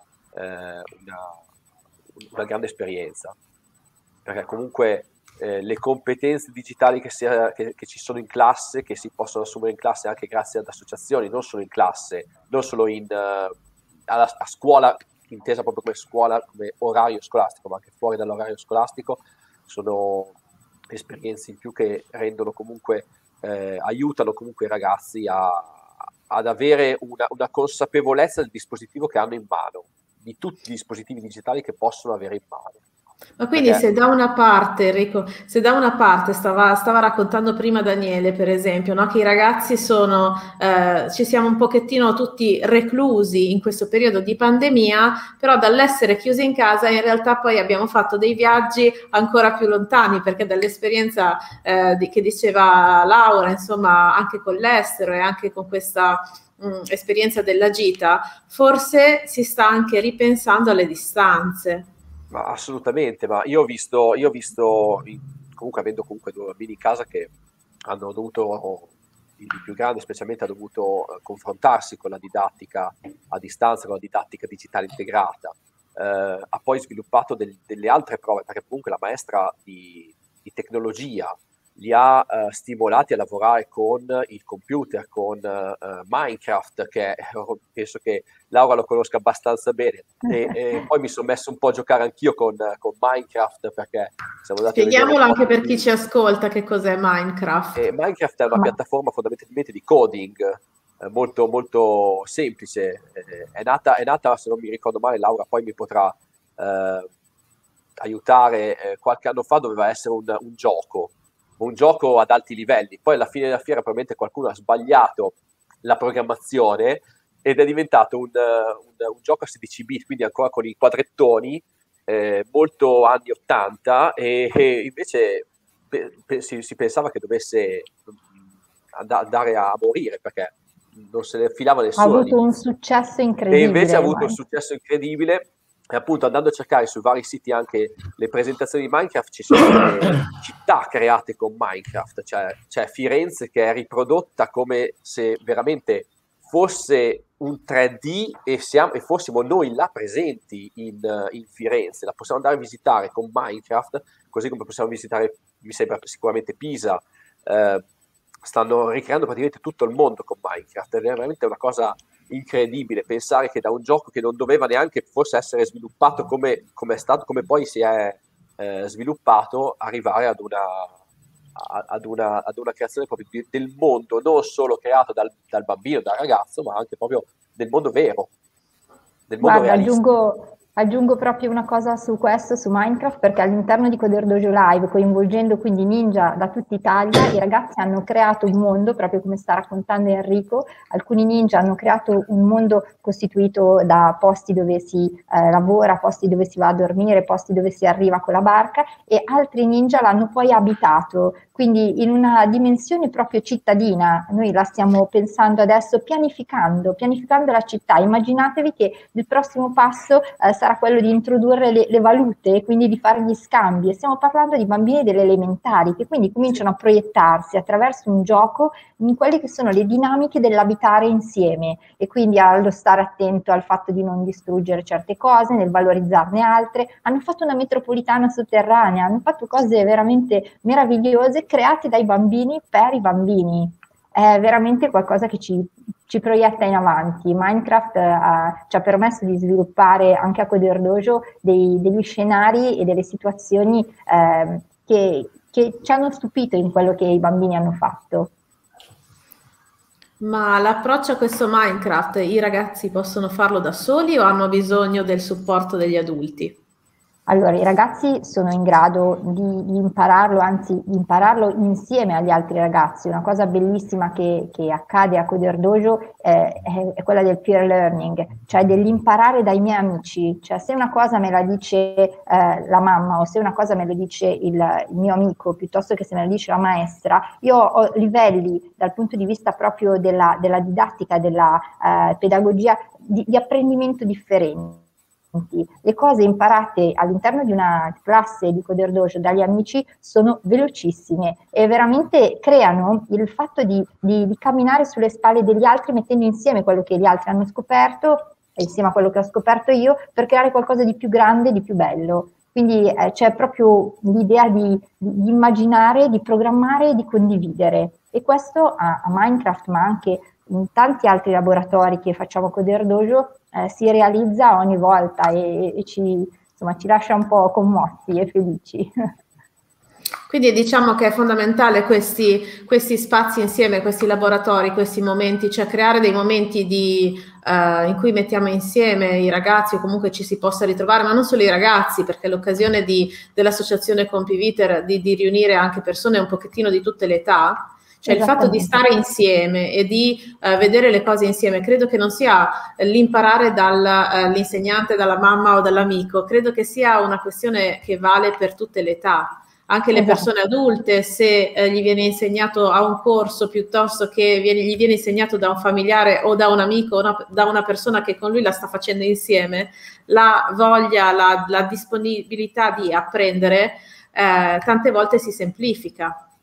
una grande esperienza, perché comunque le competenze digitali che ci sono in classe, che si possono assumere in classe anche grazie ad associazioni, non solo in classe, non solo a scuola, intesa proprio come scuola, come orario scolastico, ma anche fuori dall'orario scolastico, sono esperienze in più che rendono comunque, aiutano comunque i ragazzi ad avere una consapevolezza del dispositivo che hanno in mano, di tutti i dispositivi digitali che possono avere in mano. Ma quindi se da una parte, Enrico, stava raccontando prima Daniele, per esempio, no? Che i ragazzi ci siamo un pochettino tutti reclusi in questo periodo di pandemia, però dall'essere chiusi in casa in realtà poi abbiamo fatto dei viaggi ancora più lontani, perché dall'esperienza che diceva Laura, insomma, anche con l'estero e anche con questa esperienza della gita, forse si sta anche ripensando alle distanze. Ma assolutamente, ma io ho visto comunque avendo comunque due bambini in casa che hanno dovuto più grande specialmente ha dovuto confrontarsi con la didattica a distanza, con la didattica digitale integrata. Ha poi sviluppato delle altre prove, perché comunque la maestra di tecnologia li ha stimolati a lavorare con il computer, con Minecraft, che penso che Laura lo conosca abbastanza bene, e poi mi sono messo un po' a giocare anch'io con Minecraft, perché siamo andati spieghiamolo anche per chi ci ascolta che cos'è Minecraft. Minecraft è una piattaforma fondamentalmente di coding, molto molto semplice. È nata, se non mi ricordo male, Laura poi mi potrà aiutare, qualche anno fa doveva essere un gioco ad alti livelli, poi alla fine della fiera probabilmente qualcuno ha sbagliato la programmazione ed è diventato un gioco a 16 bit, quindi ancora con i quadrettoni, molto anni 80, e invece si pensava che dovesse andare a morire perché non se ne filava nessuno. Ha avuto un successo incredibile. E invece ha avuto un successo incredibile. E appunto, andando a cercare su vari siti anche le presentazioni di Minecraft, ci sono delle città create con Minecraft, cioè Firenze che è riprodotta come se veramente fosse un 3D e fossimo noi là presenti in Firenze. La possiamo andare a visitare con Minecraft, così come possiamo visitare, mi sembra, sicuramente Pisa. Stanno ricreando praticamente tutto il mondo con Minecraft, ed è veramente una cosa incredibile pensare che da un gioco che non doveva neanche forse essere sviluppato come è stato, come poi si è sviluppato, arrivare ad una creazione proprio del mondo, non solo creato dal bambino, dal ragazzo, ma anche proprio del mondo vero, del mondo realistico. Aggiungo proprio una cosa su questo, su Minecraft, perché all'interno di Coder Dojo Live, coinvolgendo quindi ninja da tutta Italia, i ragazzi hanno creato un mondo, proprio come sta raccontando Enrico. Alcuni ninja hanno creato un mondo costituito da posti dove si lavora, posti dove si va a dormire, posti dove si arriva con la barca, e altri ninja l'hanno poi abitato, quindi in una dimensione proprio cittadina. Noi la stiamo pensando adesso, pianificando la città. Immaginatevi che il prossimo passo sarà quello di introdurre le valute, quindi di fare gli scambi, e stiamo parlando di bambini delle elementari che quindi cominciano a proiettarsi attraverso un gioco in quelle che sono le dinamiche dell'abitare insieme, e quindi allo stare attento al fatto di non distruggere certe cose, nel valorizzarne altre. Hanno fatto una metropolitana sotterranea, hanno fatto cose veramente meravigliose create dai bambini per i bambini. È veramente qualcosa che ci proietta in avanti. Minecraft ci ha permesso di sviluppare anche a Coder Dojo degli scenari e delle situazioni che ci hanno stupito in quello che i bambini hanno fatto. Ma l'approccio a questo Minecraft, i ragazzi possono farlo da soli o hanno bisogno del supporto degli adulti? Allora, i ragazzi sono in grado di impararlo, anzi di impararlo insieme agli altri ragazzi. Una cosa bellissima che accade a Coder Dojo è quella del peer learning, cioè dell'imparare dai miei amici. Cioè, se una cosa me la dice la mamma, o se una cosa me lo dice il mio amico, piuttosto che se me la dice la maestra, io ho livelli dal punto di vista proprio della didattica, della pedagogia, di apprendimento differenti. Le cose imparate all'interno di una classe di Coder Dojo dagli amici sono velocissime e veramente creano il fatto di camminare sulle spalle degli altri, mettendo insieme quello che gli altri hanno scoperto insieme a quello che ho scoperto io, per creare qualcosa di più grande, di più bello. Quindi c'è proprio l'idea di immaginare, di programmare e di condividere, e questo a Minecraft, ma anche in tanti altri laboratori che facciamo a Coder Dojo, si realizza ogni volta e ci lascia un po' commossi e felici. Quindi diciamo che è fondamentale questi spazi insieme, questi laboratori, questi momenti, cioè creare dei momenti in cui mettiamo insieme i ragazzi, o comunque ci si possa ritrovare, ma non solo i ragazzi, perché l'occasione dell'associazione Compiviter di riunire anche persone un pochettino di tutte le età. Cioè il fatto di stare insieme e di vedere le cose insieme, credo che non sia l'imparare dall'insegnante, dalla mamma o dall'amico, credo che sia una questione che vale per tutte le età. Anche le persone adulte, se gli viene insegnato a un corso piuttosto che gli viene insegnato da un familiare o da un amico o da una persona che con lui la sta facendo insieme, la voglia, la disponibilità di apprendere tante volte si semplifica.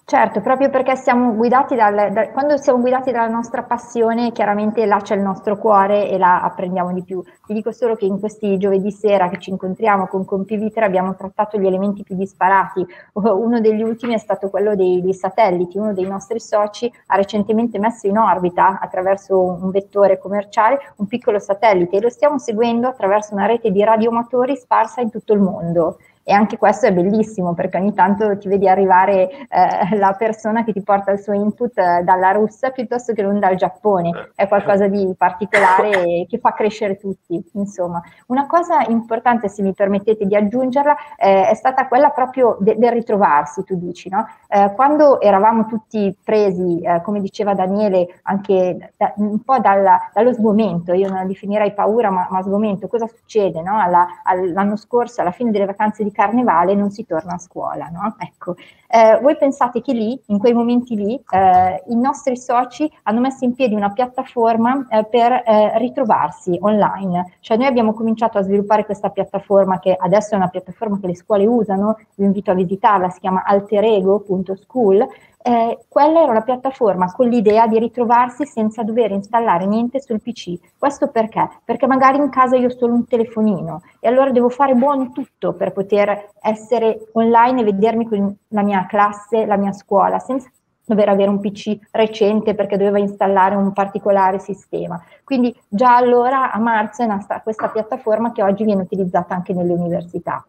Certo, proprio perché siamo guidati quando siamo guidati dalla nostra passione, chiaramente là c'è il nostro cuore e là apprendiamo di più. Vi dico solo che in questi giovedì sera che ci incontriamo con Compiviter abbiamo trattato gli elementi più disparati. Uno degli ultimi è stato quello dei satelliti. Uno dei nostri soci ha recentemente messo in orbita, attraverso un vettore commerciale, un piccolo satellite e lo stiamo seguendo attraverso una rete di radioamatori sparsa in tutto il mondo. E anche questo è bellissimo perché ogni tanto ti vedi arrivare la persona che ti porta il suo input dalla Russia piuttosto che non dal Giappone. È qualcosa di particolare che fa crescere tutti. Insomma, una cosa importante, se mi permettete di aggiungerla, è stata quella proprio del ritrovarsi, tu dici, no? Quando eravamo tutti presi, come diceva Daniele, anche un po' dallo sgomento, io non la definirei paura, ma sgomento, cosa succede, no? L'anno scorso, alla fine delle vacanze di Carnevale, non si torna a scuola, no? Ecco, voi pensate che lì, in quei momenti lì, i nostri soci hanno messo in piedi una piattaforma per ritrovarsi online. Cioè noi abbiamo cominciato a sviluppare questa piattaforma che adesso è una piattaforma che le scuole usano, vi invito a visitarla, si chiama alterego.school. Quella era una piattaforma con l'idea di ritrovarsi senza dover installare niente sul PC. Questo perché? Perché magari in casa io ho solo un telefonino e allora devo fare buono tutto per poter essere online e vedermi con la mia classe, la mia scuola, senza dover avere un PC recente perché doveva installare un particolare sistema. Quindi già allora a marzo è nata questa piattaforma che oggi viene utilizzata anche nelle università.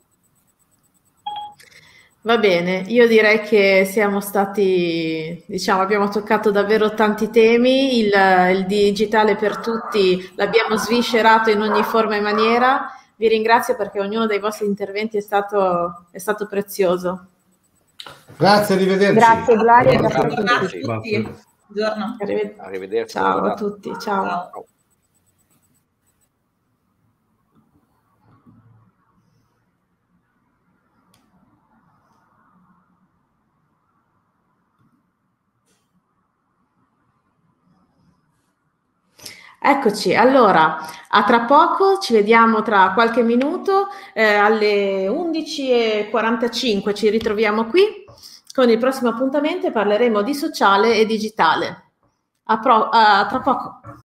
Va bene, io direi che siamo stati, diciamo, abbiamo toccato davvero tanti temi, il digitale per tutti l'abbiamo sviscerato in ogni forma e maniera. Vi ringrazio perché ognuno dei vostri interventi è stato prezioso. Grazie, arrivederci. Grazie Gloria, grazie a tutti. Buongiorno. Arrivederci. Ciao a tutti, ciao. Eccoci, allora, a tra poco, ci vediamo tra qualche minuto, alle 11:45 ci ritroviamo qui con il prossimo appuntamento e parleremo di sociale e digitale. Tra poco.